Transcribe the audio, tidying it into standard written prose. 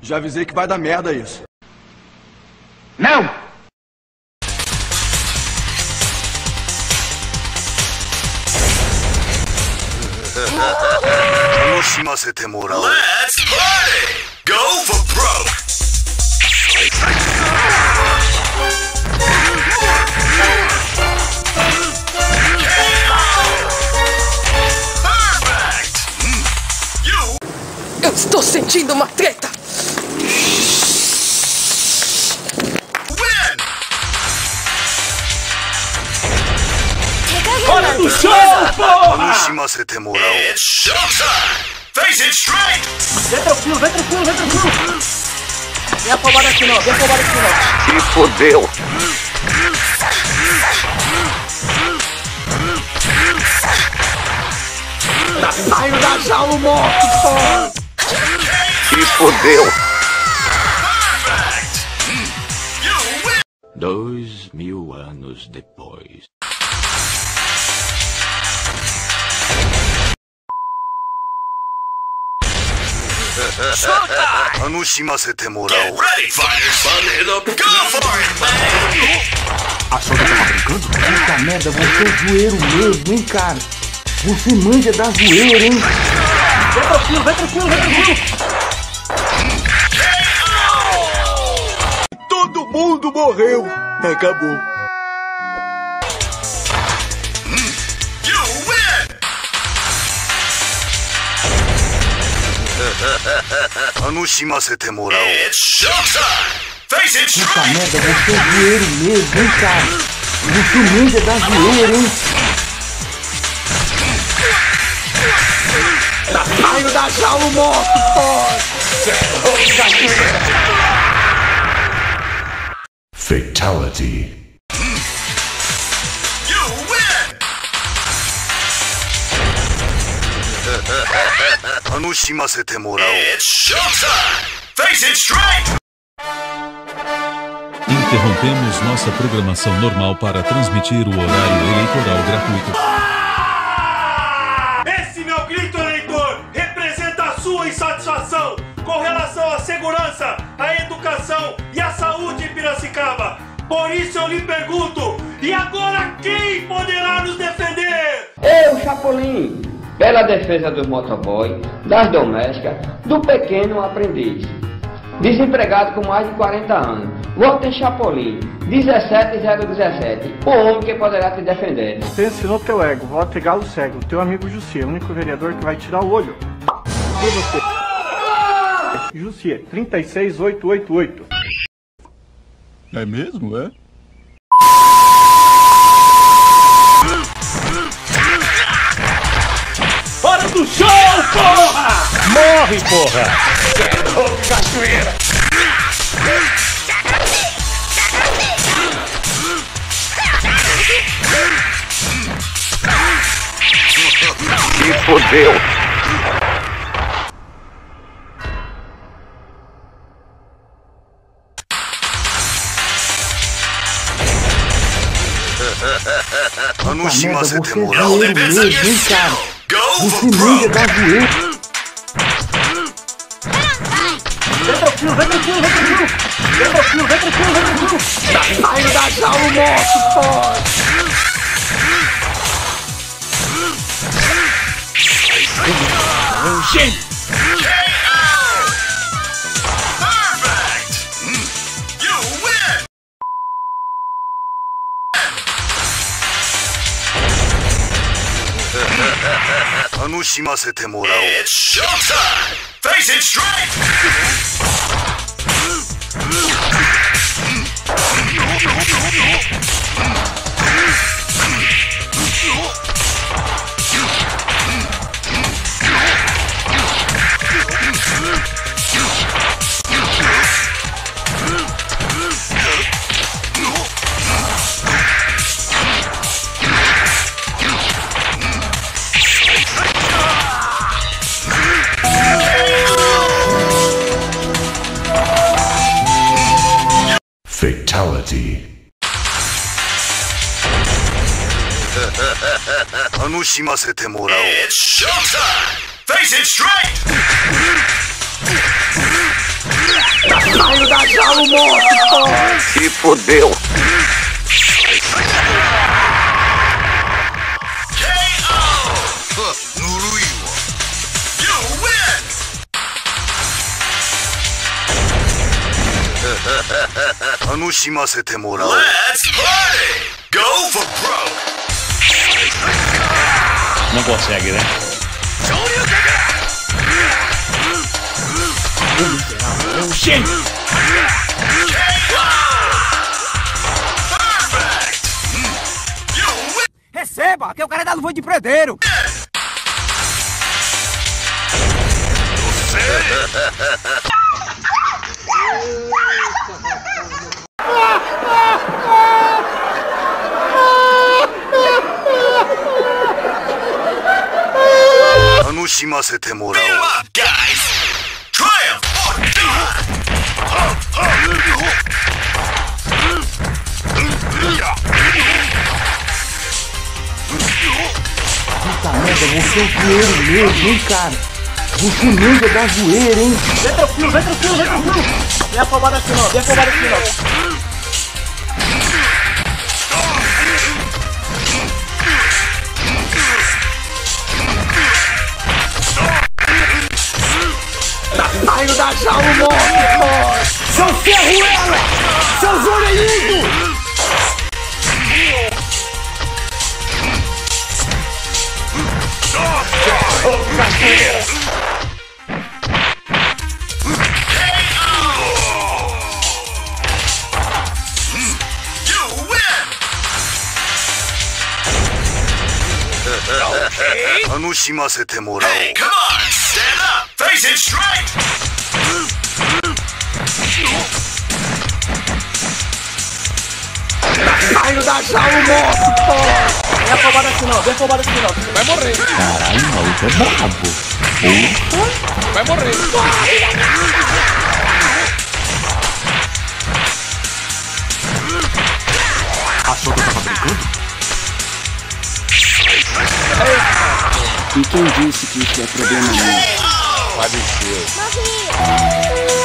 Já avisei que vai dar merda isso. Não! 楽しませてもらおう。 Let's party! Go for broke! Perfect! You Eu estou sentindo uma treta! win! Hora do show, 楽 porra! しませてもらおう。 It's showtime! Face it straight! Vem tranquilo, vem tranquilo, vem tranquilo! Vem afobado aqui não, vem afobado aqui não. Se fodeu. Tá saindo da jaula morto, porra! Se fodeu. Perfect! You win! 2000 anos depois. 楽しませてもら Get おう。 ready, fighters! Go for it, man! Achou que eu tava brincando? Puta merda, você é zoeiro mesmo, hein, cara? Você manja da zoeira, hein? Vem tranquilo, vem tranquilo, vem tranquilo! Todo mundo morreu. Acabou. You win! 楽しませてもらおう。 It's showtime! Face it Puta straight! merda, você é zoeiro mesmo, hein, cara? Você manja da zoeira, hein? Tá saindo da jaula morto, porra! Fatality. You win! 楽しませてもらおう。 It's showtime! Face it straight! Interrompemos nossa programação normal para transmitir o horário eleitoral gratuito. Esse meu grito, eleitor, representa a sua insatisfação com relação à segurança, à educação e à saúde em Piracicaba. Por isso eu lhe pergunto, e agora quem poderá nos defender? Eu, Chapolin, pela defesa dos motoboy, das domésticas, do pequeno aprendiz. Desempregado com mais de 40 anos. Voto em Chapolin, 17017. O homem que poderá te defender. Pense no teu ego, voto Galo Cego, teu amigo Jussier, o único vereador que vai tirar o olho. E você? Jussier, 36888. É mesmo, é? Hora do show, porra! Morre, porra! Cachoeira! Se fodeu.楽しませてもらおう。 Zoeiro mesmo, hein, cara? Go Você for manja broke! da zoeira! Vem tranquilo, vem tranquilo, vem tranquilo! Vem tranquilo, vem tranquilo, vem tranquilo! Tá saindo da jaula morto, porra! Gente! Perfect! You win! 楽しませてもらおう。 It's showtime! Face it straight! Fatality. 楽しませてもらおう。 It's showtime! Face it straight! o monstro, porra! Se fodeu. Let's party! Go for broke! Não consegue, né? Receba, que eu quero dar luva de predeiro! Beat 'em up, guys! Triumph or Puta merda, você é o zoeiro mesmo, hein, cara? Você manja da zoeira, hein? Vem tranquilo, vem tranquilo, vem tranquilo! Vem afobado aqui não, vem afobado aqui não! Saindo da jaula, monstro! Seu ferruela! Seus orelhudos! Hey, come on! Stand up! Face it straight! Saindo da jaula, monstro, porra! Vem afobado aqui não, vem afobado aqui não! Vai morrer! Caralho, o maluco é brabo! Porra! Vai morrer! Achou que eu tava brincando? E quem disse que isso é problema meu? Faleceu.